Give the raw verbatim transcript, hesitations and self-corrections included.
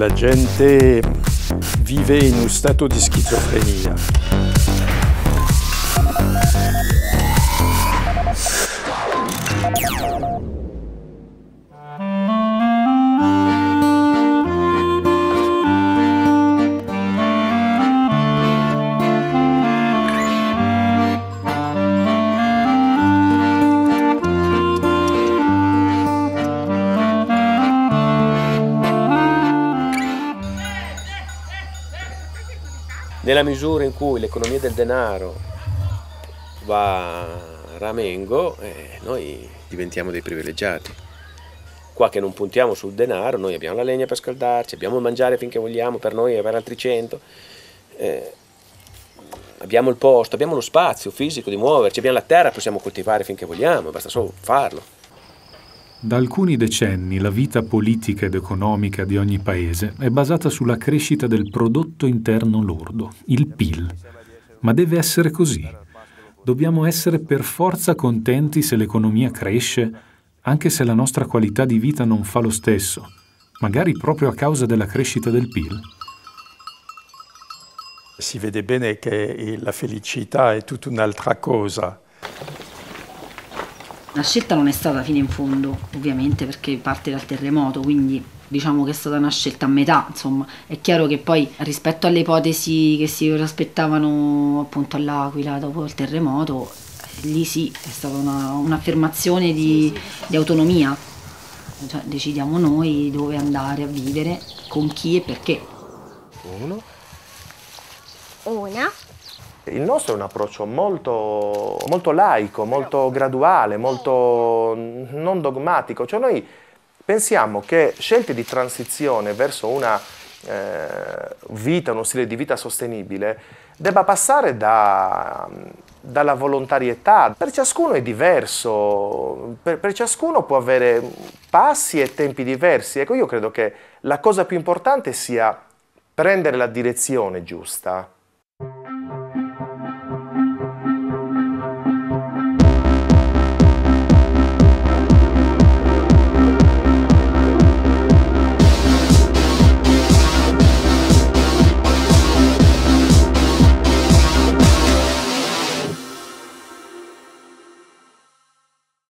la gente vive in uno stato di schizofrenia. Nella misura in cui l'economia del denaro va a ramengo, eh, noi diventiamo dei privilegiati. Qua che non puntiamo sul denaro, noi abbiamo la legna per scaldarci, abbiamo il mangiare finché vogliamo per noi e per altri cento, eh, abbiamo il posto, abbiamo lo spazio fisico di muoverci, abbiamo la terra, possiamo coltivare finché vogliamo, basta solo farlo. Da alcuni decenni la vita politica ed economica di ogni paese è basata sulla crescita del prodotto interno lordo, il P I L. Ma deve essere così. Dobbiamo essere per forza contenti se l'economia cresce, anche se la nostra qualità di vita non fa lo stesso, magari proprio a causa della crescita del P I L. Si vede bene che la felicità è tutta un'altra cosa. La scelta non è stata fino in fondo, ovviamente, perché parte dal terremoto, quindi diciamo che è stata una scelta a metà, insomma. È chiaro che poi rispetto alle ipotesi che si aspettavano appunto all'Aquila dopo il terremoto, lì sì, è stata un'affermazione una di, di autonomia. Cioè, decidiamo noi dove andare a vivere, con chi e perché. Uno. Una. Il nostro è un approccio molto, molto laico, molto graduale, molto non dogmatico. Cioè noi pensiamo che scelte di transizione verso una eh, vita, uno stile di vita sostenibile, debba passare da, dalla volontarietà. Per ciascuno è diverso, per, per ciascuno può avere passi e tempi diversi. Ecco, io credo che la cosa più importante sia prendere la direzione giusta.